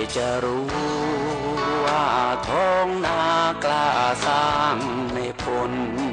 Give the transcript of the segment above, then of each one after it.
จะรู้ว่าท้องนากล้าสร้างในพล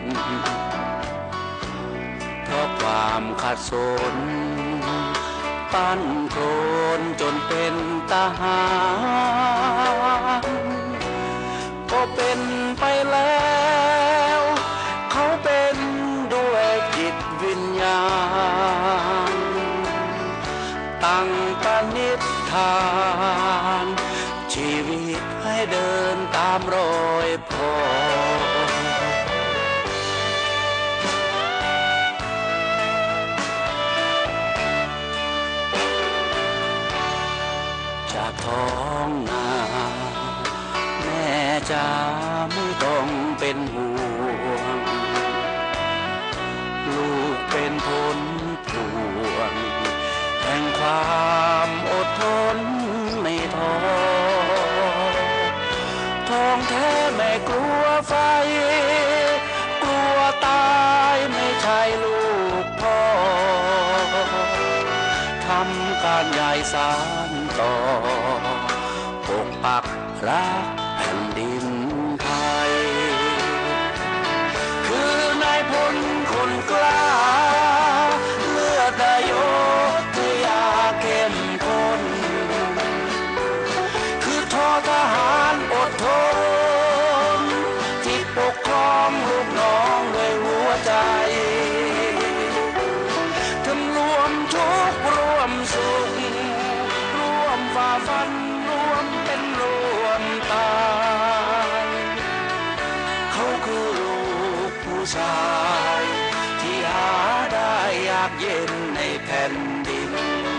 เพราะความขัดสนปั้นโคลนจนเป็นทหารก็เป็นไปแล้วเขาเป็นด้วยจิตวิญญาณตั้งปณิธานชีวิตให้เดินตามรอยพ่อจากท้องนาแม่จ๋าไม่ต้องเป็นห่วงลูกเป็นผลพวงแห่งความอดทนไม่ท้อท้องแท้ไม่กลัวไฟกลัวตายไม่ใช่ลูกพ่อทำการใหญ่สานต่อปกปักรักแผ่นดินไทยคือนายพลคนกล้าเลือดโยธยาเข้มข้นคือทอทหารอดทนที่ปกครองลูกน้องด้วยหัวใจทำรวมทุกข์ร่วมสุขร่วมฝ่าฟันร่วมเป็นร่วมตายเขาคือลูกผู้ชายที่หาได้ยากเย็นในแผ่นดิน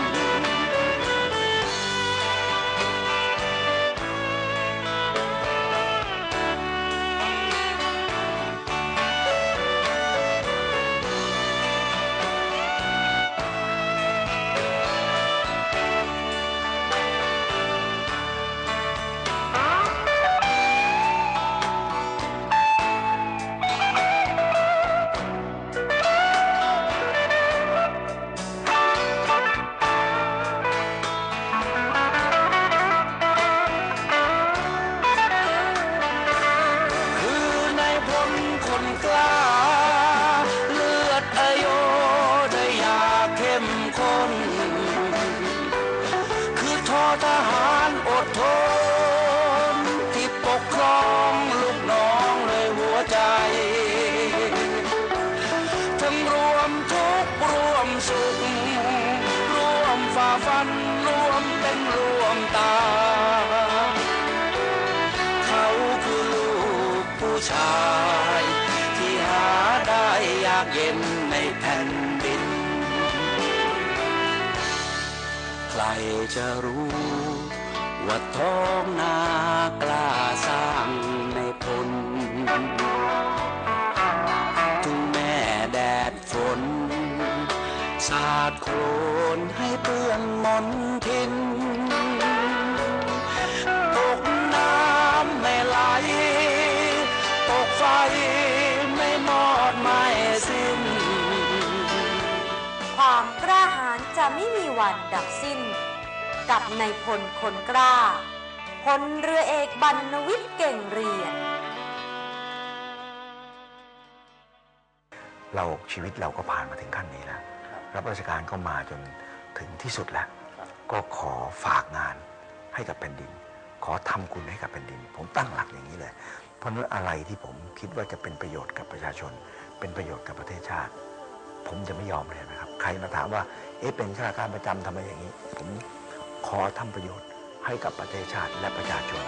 คนกล้าเลือดอโยธยาเข้มข้นคือทอทหารอดทนที่ปกครองลูกน้องด้วยหัวใจทั้งรวมทุกข์ร่วมสุขร่วมฝ่าฟันร่วมเป็นร่วมตายเขาคือลูกผู้ชายได้ยากเย็นในแผ่นดินใครจะรู้ว่าท้องนากล้าสร้างในพลถึงแม่แดดฝนสาดโคลนให้เปื้อนมนทินตกน้ำไม่ไหลตกไฟไม่มอดไม่สิ้นความกล้าหาญจะไม่มีวันดับสิ้นกับนายพลคนกล้าพลเรือเอกบรรณวิทย์เก่งเรียนชีวิตเราก็ผ่านมาถึงขั้นนี้แล้วรับราชการก็มาจนถึงที่สุดแล้วก็ขอฝากงานให้กับแผ่นดินขอทำคุณให้กับแผ่นดินผมตั้งหลักอย่างนี้เลยเพราะนั้นอะไรที่ผมคิดว่าจะเป็นประโยชน์กับประชาชนเป็นประโยชน์กับประเทศชาติผมจะไม่ยอมเลยนะครับใครมาถามว่าเป็นข้าราชการประจำทำไมอย่างนี้ผมขอทำประโยชน์ให้กับประเทศชาติและประชาชน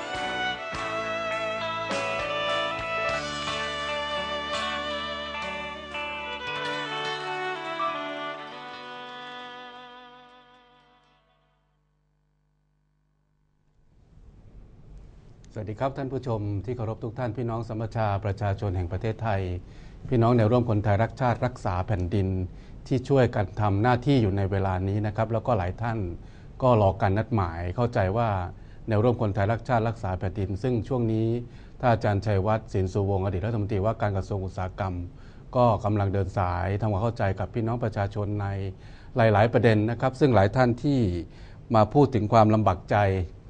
สวัสดีครับท่านผู้ชมที่เคารพทุกท่านพี่น้องสมัชชาประชาชนแห่งประเทศไทยพี่น้องแนวร่วมคนไทยรักชาติรักษาแผ่นดินที่ช่วยกันทำหน้าที่อยู่ในเวลานี้นะครับแล้วก็หลายท่านก็รอการนัดหมายเข้าใจว่าแนวร่วมคนไทยรักชาติรักษาแผ่นดินซึ่งช่วงนี้ท่านอาจารย์ชัยวัฒน์สินสุวงศ์อดีตรัฐมนตรีว่าการกระทรวงอุตสาหกรรมก็กำลังเดินสายทำความเข้าใจกับพี่น้องประชาชนในหลายๆประเด็นนะครับซึ่งหลายท่านที่มาพูดถึงความลำบากใจ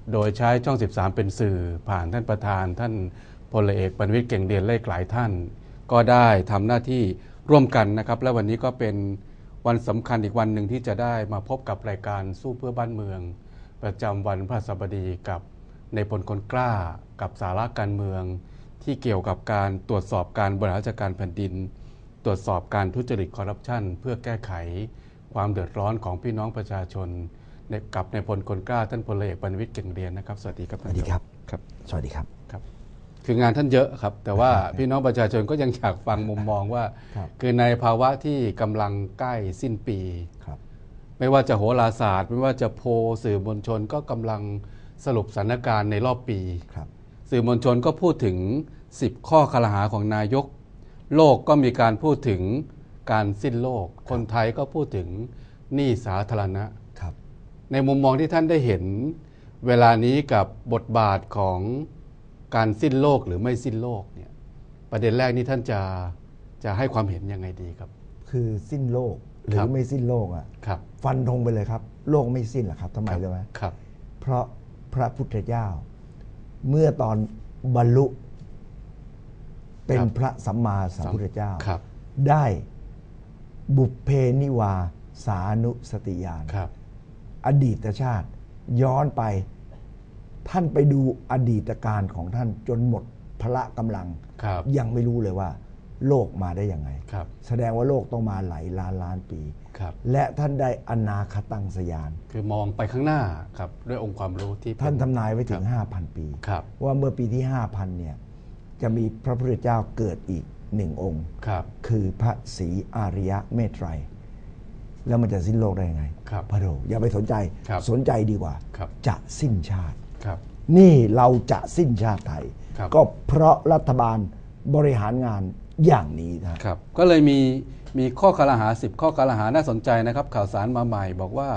โดยใช้ช่อง 13 เป็นสื่อผ่านท่านประธานท่านพลเอกปรวิตร เก่งเรียนเลขหลายท่านก็ได้ทำหน้าที่ร่วมกันนะครับและวันนี้ก็เป็นวันสำคัญอีกวันหนึ่งที่จะได้มาพบกับรายการสู้เพื่อบ้านเมืองประจำวันพฤหัสบดีกับในพลคนกล้ากับสาระการเมืองที่เกี่ยวกับการตรวจสอบการบริหารราชการแผ่นดินตรวจสอบการทุจริตคอร์รัปชันเพื่อแก้ไขความเดือดร้อนของพี่น้องประชาชนกับในพลคนกล้าท่านพลเอกปรวิตร เก่งเรียนนะครับสวัสดีครับสวัสดีครับครับสวัสดีครับครับคืองานท่านเยอะครับแต่ว่าพี่น้องประชาชนก็ยังอยากฟังมุมมองว่าคือในภาวะที่กำลังใกล้สิ้นปีไม่ว่าจะโหราศาสตร์ไม่ว่าจะโพลสื่อมวลชนก็กำลังสรุปสถานการณ์ในรอบปีสื่อมวลชนก็พูดถึง10ข้อครหาของนายกโลกก็มีการพูดถึงการสิ้นโลกคนไทยก็พูดถึงหนี้สาธารณะในมุมมองที่ท่านได้เห็นเวลานี้กับบทบาทของการสิ้นโลกหรือไม่สิ้นโลกเนี่ยประเด็นแรกนี้ท่านจะให้ความเห็นยังไงดีครับคือสิ้นโลกหรือไม่สิ้นโลกอ่ะฟันธงไปเลยครับโลกไม่สิ้นหรอกครับทำไมรู้ไหมเพราะพระพุทธเจ้าเมื่อตอนบรรลุเป็นพระสัมมาสัมพุทธเจ้าได้บุพเพนิวาสานุสติญาณอดีตชาติย้อนไปท่านไปดูอดีตการของท่านจนหมดพละกำลังยังไม่รู้เลยว่าโลกมาได้ยังไงแสดงว่าโลกต้องมาหลายล้านปีและท่านได้อนาคตังสยานคือมองไปข้างหน้าครับด้วยองค์ความรู้ที่ท่านทำนายไว้ถึง 5,000 ปีว่าเมื่อปีที่ 5,000 เนี่ยจะมีพระพุทธเจ้าเกิดอีก1 องค์คือพระศรีอาริยะเมตไตรแล้วมันจะสิ้นโลกได้ยังไงพระโธอย่าไปสนใจดีกว่าจะสิ้นชาตินี่เราจะสิ้นชาติไทยก็เพราะรัฐบาลบริหารงานอย่างนี้ครับก็เลยมีข้อครหา10ข้อครหาน่าสนใจนะครับข่าวสารมาใหม่บอกว่า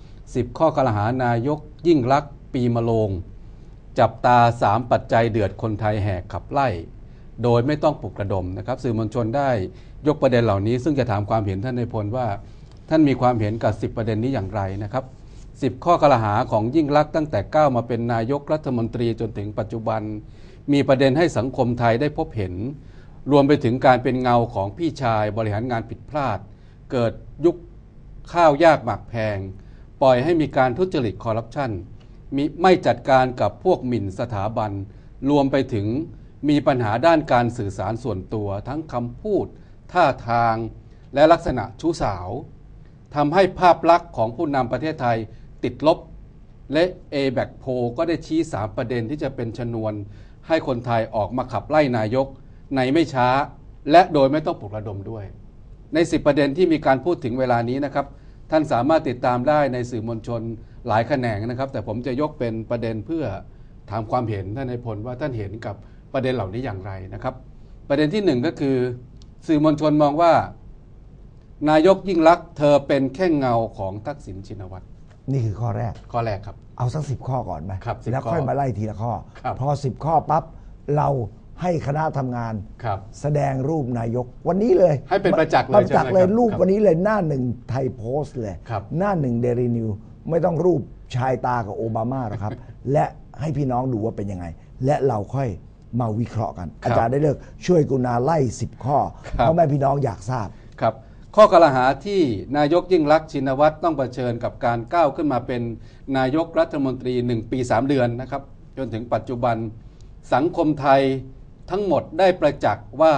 10ข้อครหานายกยิ่งลักษณ์ปีมะโรงจับตา3ปัจจัยเดือดคนไทยแหกขับไล่โดยไม่ต้องปลุกระดมนะครับสื่อมวลชนได้ยกประเด็นเหล่านี้ซึ่งจะถามความเห็นท่านในพลว่าท่านมีความเห็นกับ10ประเด็นนี้อย่างไรนะครับ10ข้อครหาของยิ่งลักษณ์ตั้งแต่ก้าวมาเป็นนายกรัฐมนตรีจนถึงปัจจุบันมีประเด็นให้สังคมไทยได้พบเห็นรวมไปถึงการเป็นเงาของพี่ชายบริหารงานผิดพลาดเกิดยุคข้าวยากหมากแพงปล่อยให้มีการทุจริตคอร์รัปชันไม่จัดการกับพวกหมิ่นสถาบันรวมไปถึงมีปัญหาด้านการสื่อสารส่วนตัวทั้งคำพูดท่าทางและลักษณะชู้สาวทำให้ภาพลักษณ์ของผู้นำประเทศไทยติดลบและ ABAC โพลก็ได้ชี้3ประเด็นที่จะเป็นชนวนให้คนไทยออกมาขับไล่นายกในไม่ช้าและโดยไม่ต้องปลุกระดมด้วยใน10ประเด็นที่มีการพูดถึงเวลานี้นะครับท่านสามารถติดตามได้ในสื่อมวลชนหลายแขนงนะครับแต่ผมจะยกเป็นประเด็นเพื่อถามความเห็นท่านนายพลว่าท่านเห็นกับประเด็นเหล่านี้อย่างไรนะครับประเด็นที่1ก็คือสื่อมวลชนมองว่านายกยิ่งลักษณ์เธอเป็นแค่เงาของทักษิณชินวัตรนี่คือข้อแรกครับเอาสัก10 ข้อก่อนไหมแล้วค่อยมาไล่ทีละข้อพอ10 ข้อปั๊บเราให้คณะทำงานแสดงรูปนายกวันนี้เลยให้เป็นประจักษ์เลยรูปวันนี้เลยหน้า1ไทยโพสต์เลยหน้า1เดลี่นิวไม่ต้องรูปชายตากับโอบามาหรอกครับและให้พี่น้องดูว่าเป็นยังไงและเราค่อยมาวิเคราะห์กันอาจารย์ได้เลิกช่วยกรุณาไล่10 ข้อเพราะแม่พี่น้องอยากทราบครับข้อกล่าวหาที่นายกยิ่งลักษณ์ชินวัตรต้องเผชิญกับการก้าวขึ้นมาเป็นนายกรัฐมนตรี1 ปี 3 เดือนนะครับจนถึงปัจจุบันสังคมไทยทั้งหมดได้ประจักษ์ว่า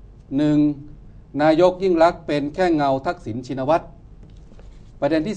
1. นายกยิ่งลักษณ์เป็นแค่เงาทักษิณชินวัตรประเด็นที่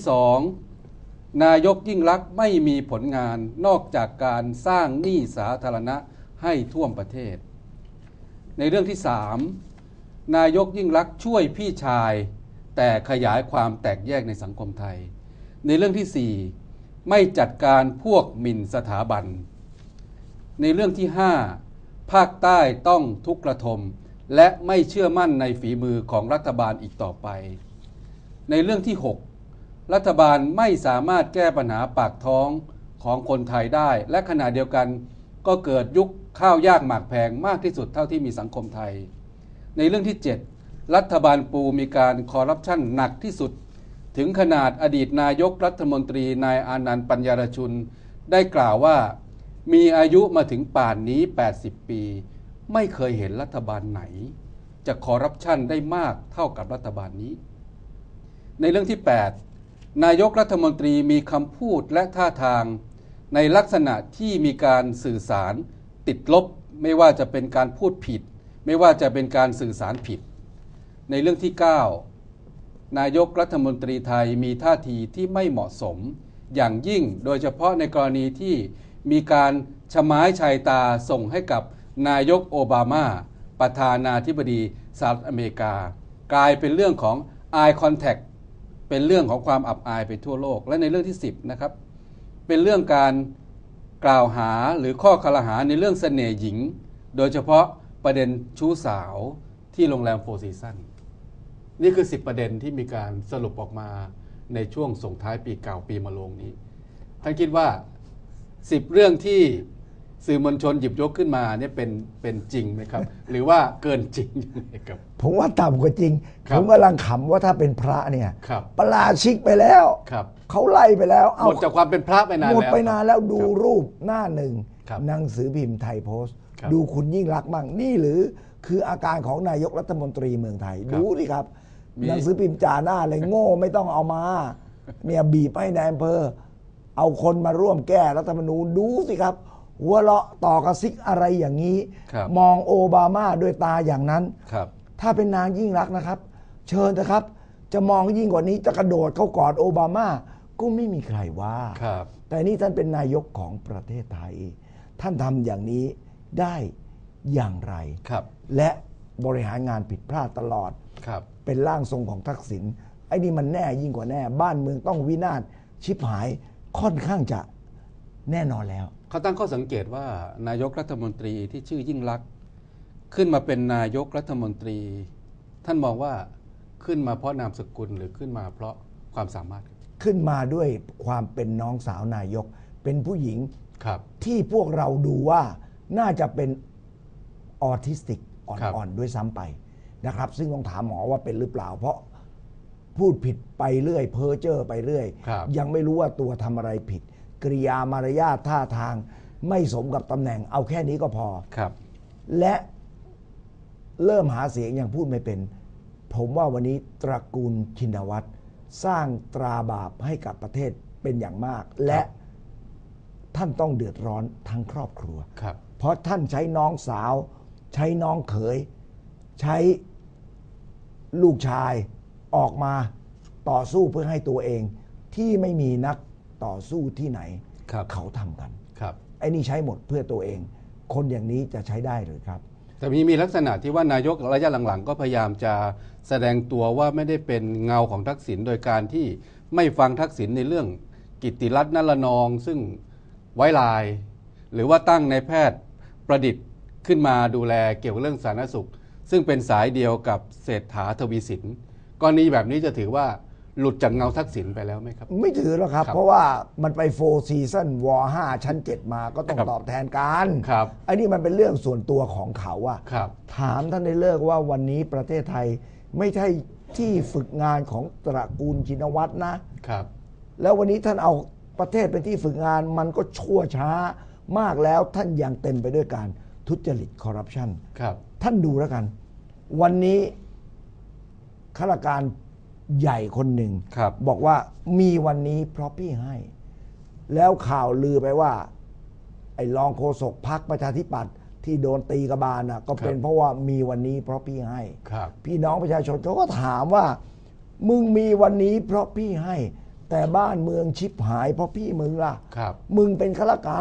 2. นายกยิ่งลักษณ์ไม่มีผลงานนอกจากการสร้างหนี้สาธารณะให้ท่วมประเทศในเรื่องที่ 3. นายกยิ่งลักษณ์ช่วยพี่ชายแต่ขยายความแตกแยกในสังคมไทยในเรื่องที่ 4. ไม่จัดการพวกหมิ่นสถาบันในเรื่องที่ 5. ภาคใต้ต้องทุกข์ระทมและไม่เชื่อมั่นในฝีมือของรัฐบาลอีกต่อไปในเรื่องที่ 6. รัฐบาลไม่สามารถแก้ปัญหาปากท้องของคนไทยได้และขณะเดียวกันก็เกิดยุคข้าวยากหมากแพงมากที่สุดเท่าที่มีสังคมไทยในเรื่องที่ 7. รัฐบาลปูมีการคอร์รัปชันหนักที่สุดถึงขนาดอดีตนายกรัฐมนตรีนายอานันต์ปัญญารชุนได้กล่าวว่ามีอายุมาถึงป่านนี้80 ปีไม่เคยเห็นรัฐบาลไหนจะคอร์รัปชันได้มากเท่ากับรัฐบาลนี้ในเรื่องที่8นายกรัฐมนตรีมีคำพูดและท่าทางในลักษณะที่มีการสื่อสารติดลบไม่ว่าจะเป็นการพูดผิดไม่ว่าจะเป็นการสื่อสารผิดในเรื่องที่9นายกรัฐมนตรีไทยมีท่าทีที่ไม่เหมาะสมอย่างยิ่งโดยเฉพาะในกรณีที่มีการชะม้ายชายตาส่งให้กับนายกโอบามาประธานาธิบดีสหรัฐอเมริกากลายเป็นเรื่องของ eye contact เป็นเรื่องของความอับอายไปทั่วโลกและในเรื่องที่10นะครับเป็นเรื่องการกล่าวหาหรือข้อคลหาในเรื่องเสน่ห์หญิงโดยเฉพาะประเด็นชู้สาวที่โรงแรมโฟร์ซีซั่นนี่คือ10ประเด็นที่มีการสรุปออกมาในช่วงส่งท้ายปีเก่าปีมะโรงนี้ท่านคิดว่า10เรื่องที่สื่อมวลชนหยิบยกขึ้นมาเนี่ยเป็นจริงไหมครับ หรือว่าเกินจริงยังไงครับผมว่าต่ำกว่าจริงผมกำลังขำว่าถ้าเป็นพระเนี่ยประราชิกไปแล้วเขาไล่ไปแล้วหมดจากความเป็นพระไปนานแล้วหมดไปนานแล้วดูรูปหน้าหนึ่งหนังสือพิมพ์ไทยโพสต์ดูคุณยิ่งรักมั่งนี่หรือคืออาการของนายกรัฐมนตรีเมืองไทยดูดิครับหนังสือพิมพ์จ่าหน้าเลยโง่ไม่ต้องเอามาเนี่ยบีบให้นายอำเภอเอาคนมาร่วมแก้รัฐธรรมนูญดูสิครับหัวเราะต่อกระซิกอะไรอย่างนี้มองโอบามาด้วยตาอย่างนั้นถ้าเป็นนางยิ่งรักนะครับเชิญนะครับจะมองยิ่งกว่านี้จะกระโดดเข้ากอดโอบามาก็ไม่มีใครว่าแต่นี่ท่านเป็นนายกของประเทศไทยท่านทำอย่างนี้ได้อย่างไรและบริหารงานผิดพลาดตลอดเป็นร่างทรงของทักษิณไอ้นี่มันแน่ยิ่งกว่าแน่บ้านเมืองต้องวินาศชิบหายค่อนข้างจะแน่นอนแล้วเขาตั้งข้อสังเกตว่านายกรัฐมนตรีที่ชื่อยิ่งลักษณ์ขึ้นมาเป็นนายกรัฐมนตรีท่านมองว่าขึ้นมาเพราะนามสกุลหรือขึ้นมาเพราะความสามารถขึ้นมาด้วยความเป็นน้องสาวนายกเป็นผู้หญิงที่พวกเราดูว่าน่าจะเป็นออทิสติกอ่อนๆด้วยซ้ำไปนะครับซึ่งต้องถามหมอว่าเป็นหรือเปล่าเพราะพูดผิดไปเรื่อยเพ้อเจ้อไปเรื่อยยังไม่รู้ว่าตัวทำอะไรผิดกริยามารยาทท่าทางไม่สมกับตำแหน่งเอาแค่นี้ก็พอและเริ่มหาเสียงยังพูดไม่เป็นผมว่าวันนี้ตระกูลชินวัตรสร้างตราบาปให้กับประเทศเป็นอย่างมากและท่านต้องเดือดร้อนทั้งครอบครัวเพราะท่านใช้น้องสาวใช้น้องเขยใช้ลูกชายออกมาต่อสู้เพื่อให้ตัวเองที่ไม่มีนักต่อสู้ที่ไหนเขาทำกันไอ้นี่ใช้หมดเพื่อตัวเองคนอย่างนี้จะใช้ได้หรือครับแต่มีลักษณะที่ว่านายกระยะหลังๆก็พยายามจะแสดงตัวว่าไม่ได้เป็นเงาของทักษิณโดยการที่ไม่ฟังทักษิณในเรื่องกิตติรัตน์นรนองซึ่งไว้ลายหรือว่าตั้งนายแพทย์ประดิษฐ์ขึ้นมาดูแลเกี่ยวกับเรื่องสาธารณสุขซึ่งเป็นสายเดียวกับเศรษฐาทวีสินกรณีแบบนี้จะถือว่าหลุดจากเงาทักษิณไปแล้วไหมครับไม่ถือหรอกครับเพราะว่ามันไป4 ซีซั่นว5ชั้น7มาก็ต้องตอบแทนกันไอ้นี่มันเป็นเรื่องส่วนตัวของเขาอะถามท่านได้เลิกว่าวันนี้ประเทศไทยไม่ใช่ที่ฝึกงานของตระกูลชินวัตรนะครับแล้ววันนี้ท่านเอาประเทศเป็นที่ฝึกงานมันก็ชั่วช้ามากแล้วท่านยังเต็มไปด้วยการทุจริตคอร์รัปชันท่านดูแล้วกันวันนี้ข้าราชการใหญ่คนหนึ่งบอกว่ามีวันนี้เพราะพี่ให้แล้วข่าวลือไปว่าไอ้รองโฆษกพรรคประชาธิปัตย์ที่โดนตีกระบาลก็เป็นเพราะว่ามีวันนี้เพราะพี่ให้พี่น้องประชาชนเขาก็ถามว่ามึงมีวันนี้เพราะพี่ให้แต่บ้านเมืองชิบหายเพราะพี่มึงล่ะมึงเป็นข้าราชการ